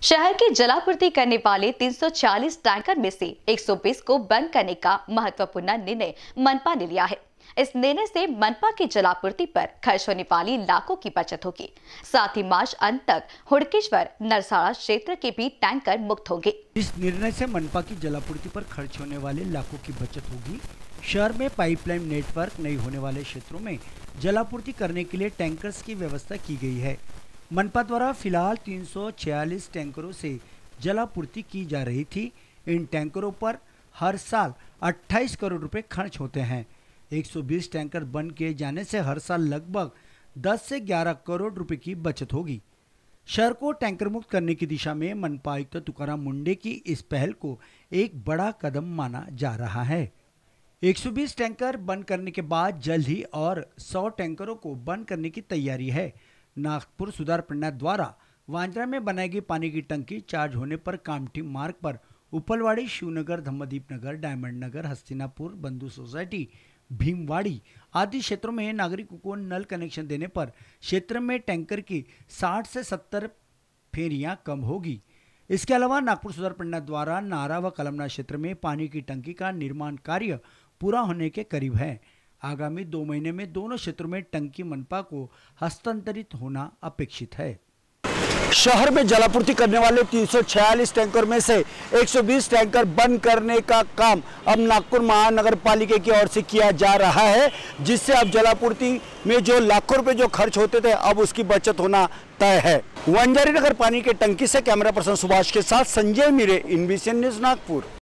शहर की जलापूर्ति करने वाले 340 टैंकर में से 120 को बंद करने का महत्वपूर्ण निर्णय मनपा ने लिया है। इस निर्णय से मनपा की जलापूर्ति पर खर्च होने वाली लाखों की बचत होगी। साथ ही मार्च अंत तक हुड़केश्वर नरसाड़ा क्षेत्र के भी टैंकर मुक्त होंगे। इस निर्णय से मनपा की जलापूर्ति पर खर्च होने वाले लाखों की बचत होगी। शहर में पाइपलाइन नेटवर्क नहीं होने वाले क्षेत्रों में जलापूर्ति करने के लिए टैंकर्स की व्यवस्था की गई है। मनपा द्वारा फिलहाल 346 टैंकरों से जलापूर्ति की जा रही थी। इन टैंकरों पर हर साल 28 करोड़ रुपए खर्च होते हैं। 120 टैंकर बंद किए जाने से हर साल लगभग 10 से 11 करोड़ रुपए की बचत होगी। शहर को टैंकर मुक्त करने की दिशा में मनपा आयुक्त तुकाराम मुंडे की इस पहल को एक बड़ा कदम माना जा रहा है। 120 टैंकर बंद करने के बाद जल्द ही और 100 टैंकरों को बंद करने की तैयारी है। नागपुर सुधार प्रणाली द्वारा वांद्रा में बनाई गई पानी की टंकी चार्ज होने पर कामठी मार्ग पर उपलवाड़ी, शिवनगर, धम्मदीप नगर, डायमंड नगर, हस्तिनापुर, बंधु सोसाइटी, भीमवाड़ी आदि क्षेत्रों में नागरिकों को नल कनेक्शन देने पर क्षेत्र में टैंकर की 60 से 70 फेरियां कम होगी। इसके अलावा नागपुर सुधार प्रणाली द्वारा नारा व कलमना क्षेत्र में पानी की टंकी का निर्माण कार्य पूरा होने के करीब है। आगामी 2 महीने में दोनों क्षेत्रों में टंकी मनपा को हस्तांतरित होना अपेक्षित है। शहर में जलापूर्ति करने वाले 346 टैंकर में से 120 टैंकर बंद करने का काम अब नागपुर महानगर पालिका की ओर से किया जा रहा है, जिससे अब जलापूर्ति में जो लाखों रुपए जो खर्च होते थे अब उसकी बचत होना तय है। वंजारी नगर पानी के टंकी से कैमरा पर्सन सुभाष के साथ संजय मीरे, NBCN न्यूज़ नागपुर।